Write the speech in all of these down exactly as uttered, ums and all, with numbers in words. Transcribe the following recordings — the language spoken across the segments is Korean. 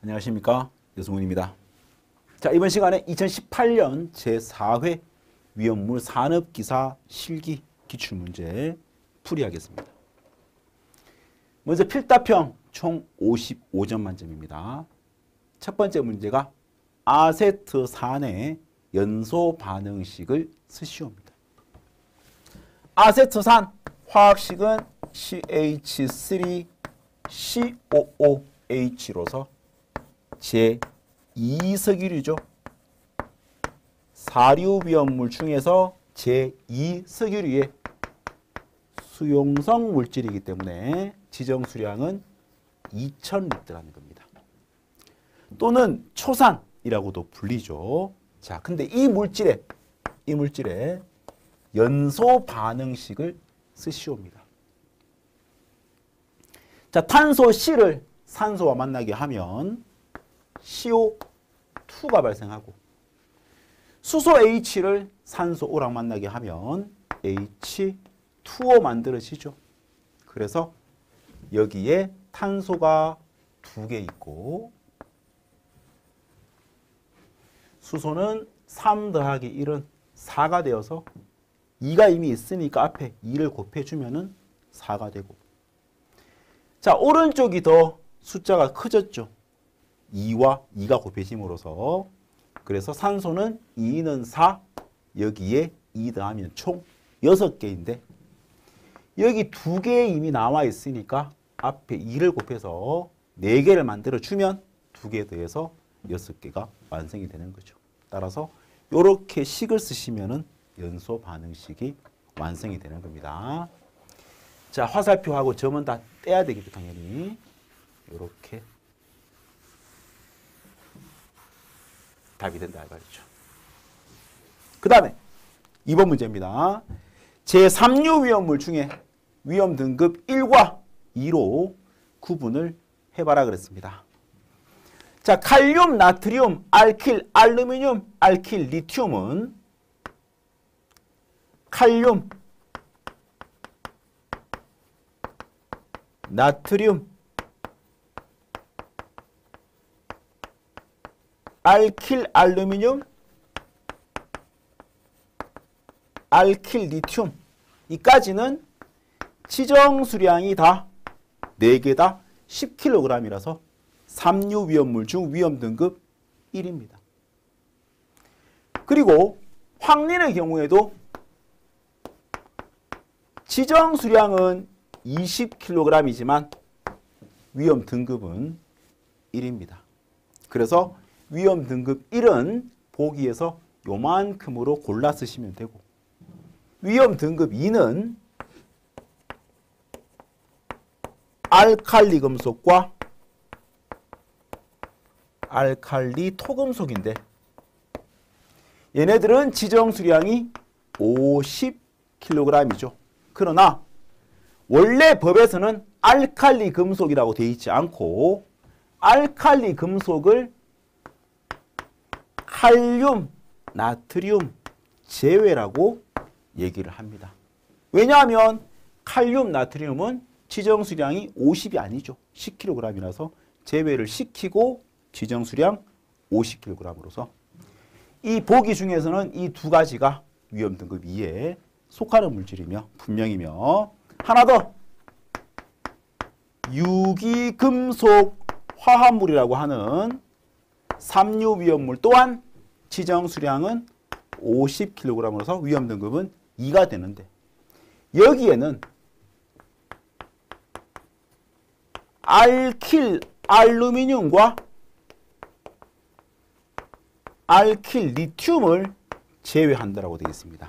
안녕하십니까, 여승훈입니다. 자, 이번 시간에 이천십팔 년 제사 회 위험물 산업기사 실기 기출문제 풀이하겠습니다. 먼저 필답형 총 오십오 점 만점입니다. 첫 번째 문제가 아세트산의 연소 반응식을 쓰시오입니다. 아세트산 화학식은 씨 에이치 쓰리 씨 오 오 에이치로서 제이 석유류죠. 사류위험물 중에서 제이 석유류의 수용성 물질이기 때문에 지정수량은 이천 리터라는 겁니다. 또는 초산이라고도 불리죠. 자, 근데 이 물질에 이 물질에 연소 반응식을 쓰시옵니다. 자, 탄소 C를 산소와 만나게 하면 씨 오 투가 발생하고, 수소 H를 산소 O랑 만나게 하면 에이치 투 오 만들어지죠. 그래서 여기에 탄소가 두 개 있고, 수소는 삼 더하기 일은 사가 되어서 이가 이미 있으니까 앞에 이를 곱해주면 사가 되고, 자, 오른쪽이 더 숫자가 커졌죠. 이와 이가 곱해짐으로써. 그래서 산소는 이는 사, 여기에 이 더하면 총 여섯 개인데 여기 두 개 이미 나와 있으니까 앞에 이를 곱해서 네 개를 만들어주면 두 개 더해서 여섯 개가 완성이 되는 거죠. 따라서 이렇게 식을 쓰시면 연소 반응식이 완성이 되는 겁니다. 자, 화살표하고 점은 다 떼야 되겠죠, 당연히. 이렇게 답이 된다 말이죠. 그 다음에 이 번 문제입니다. 제삼 류 위험물 중에 위험 등급 일과 이로 구분을 해봐라 그랬습니다. 자, 칼륨, 나트륨, 알킬, 알루미늄, 알킬, 리튬은 칼륨, 나트륨, 알킬, 알루미늄, 알킬, 리튬 이까지는 지정 수량이 다 네 개 다 십 킬로그램이라서 삼 류 위험물 중 위험 등급 일입니다. 그리고 황린의 경우에도 지정 수량은 이십 킬로그램이지만 위험 등급은 일입니다. 그래서 위험 등급 일은 보기에서 요만큼으로 골라 쓰시면 되고, 위험 등급 이는 알칼리 금속과 알칼리 토금속인데 얘네들은 지정 수량이 오십 킬로그램이죠. 그러나 원래 법에서는 알칼리 금속이라고 되어 있지 않고 알칼리 금속을 칼륨, 나트륨 제외라고 얘기를 합니다. 왜냐하면 칼륨, 나트륨은 지정 수량이 오십이 아니죠. 십 킬로그램이라서 제외를 시키고 지정 수량 오십 킬로그램으로서 이 보기 중에서는 이 두 가지가 위험 등급 이에 속하는 물질이며 분명이며, 하나 더 유기금속 화합물이라고 하는 삼 류 위험물 또한 지정 수량은 오십 킬로그램으로서 위험 등급은 이가 되는데, 여기에는 알킬 알루미늄과 알킬 리튬을 제외한다라고 되어 있습니다.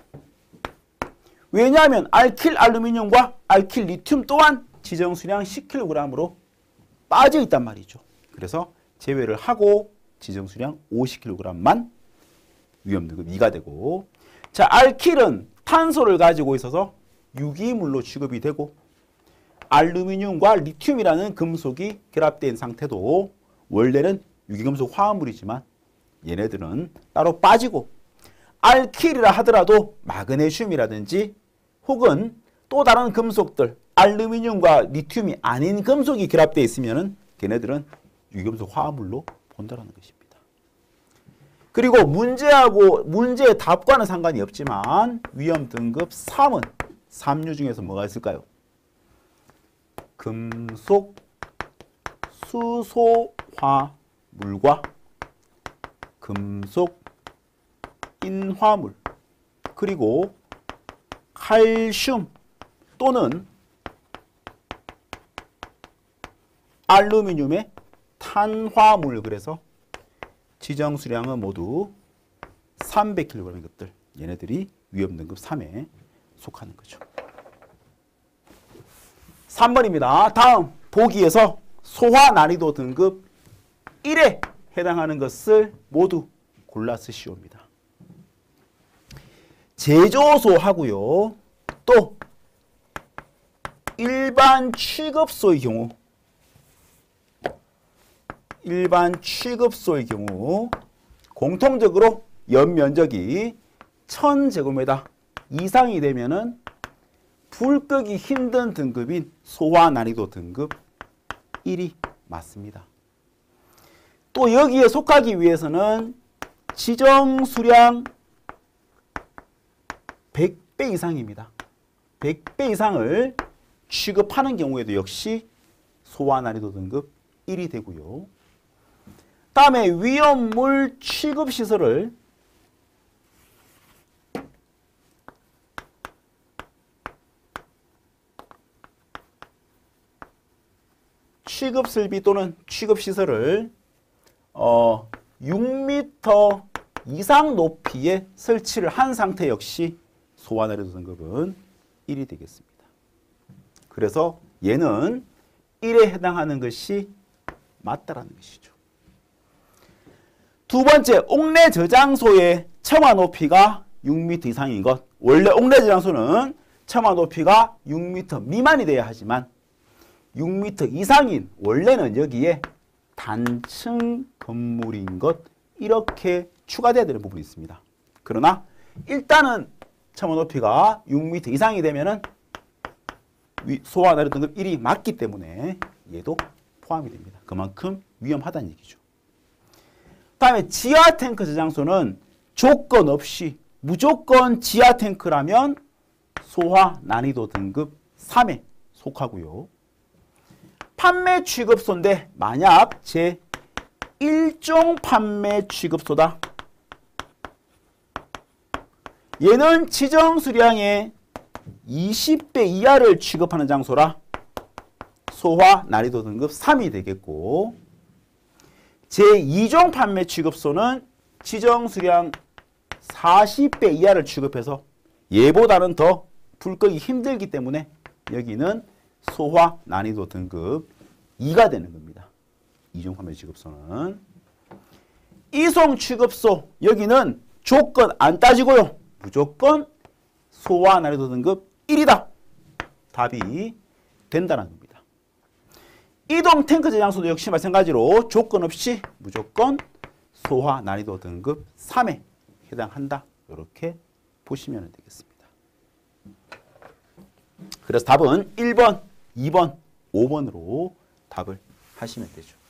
왜냐하면 알킬 알루미늄과 알킬 리튬 또한 지정 수량 십 킬로그램으로 빠져 있단 말이죠. 그래서 제외를 하고 지정 수량 오십 킬로그램만 위험 등급 이가 되고, 자, 알킬은 탄소를 가지고 있어서 유기물로 취급이 되고, 알루미늄과 리튬이라는 금속이 결합된 상태도 원래는 유기금속 화합물이지만 얘네들은 따로 빠지고, 알킬이라 하더라도 마그네슘이라든지 혹은 또 다른 금속들, 알루미늄과 리튬이 아닌 금속이 결합되어 있으면 걔네들은 유겸수 화합물로 본다라는 것입니다. 그리고 문제하고 문제의 답과는 상관이 없지만 위험 등급 삼은 삼류 중에서 뭐가 있을까요? 금속 수소화물과 금속 인화물 그리고 칼슘 또는 알루미늄의 탄화물 그래서 지정 수량은 모두 삼백 킬로그램인 것들 얘네들이 위험 등급 삼에 속하는 거죠. 삼 번입니다. 다음 보기에서 소화 난이도 등급 일에 해당하는 것을 모두 골라 쓰시옵니다. 제조소 하고요. 또 일반 취급소의 경우 일반 취급소의 경우 공통적으로 연면적이 천 제곱미터 이상이 되면은 불 끄기 힘든 등급인 소화 난이도 등급 일이 맞습니다. 또 여기에 속하기 위해서는 지정 수량 백 배 이상입니다. 백 배 이상을 취급하는 경우에도 역시 소화 난이도 등급 일이 되고요. 다음에 위험물 취급 시설을 취급 설비 또는 취급 시설을 어, 육 미터 이상 높이에 설치를 한 상태 역시 소화 난이도 등급은 일이 되겠습니다. 그래서 얘는 일에 해당하는 것이 맞다라는 것이죠. 두 번째, 옥내 저장소의 첨화 높이가 육 미터 이상인 것. 원래 옥내 저장소는 첨화 높이가 육 미터 미만이 돼야 하지만 육 미터 이상인 원래는 여기에 단층 건물인 것 이렇게 추가돼야 되는 부분이 있습니다. 그러나 일단은 첨화 높이가 육 미터 이상이 되면은 소화 난이도 등급 일이 맞기 때문에 얘도 포함이 됩니다. 그만큼 위험하다는 얘기죠. 다음에 지하 탱크 저장소는 조건 없이 무조건 지하 탱크라면 소화 난이도 등급 삼에 속하고요. 판매 취급소인데 만약 제일 종 판매 취급소다. 얘는 지정 수량의 이십 배 이하를 취급하는 장소라 소화 난이도 등급 삼이 되겠고, 제이 종 판매 취급소는 지정 수량 사십 배 이하를 취급해서 얘보다는 더 불 끄기 힘들기 때문에 여기는 소화 난이도 등급 이가 되는 겁니다. 이 종 판매 취급소는. 이송 취급소 여기는 조건 안 따지고요. 무조건 소화 난이도 등급 일이다. 답이 된다는 겁니다. 이동 탱크 저장소도 역시 마찬가지로 조건 없이 무조건 소화 난이도 등급 삼에 해당한다. 이렇게 보시면 되겠습니다. 그래서 답은 일 번, 이 번, 오 번으로 답을 하시면 되죠.